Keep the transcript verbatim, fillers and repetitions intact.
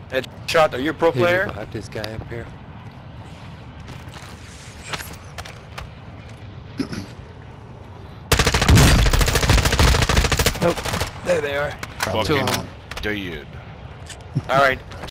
Headshot, are you a pro player? I have this guy up here. Oh, there they are. Fucking dude. Alright,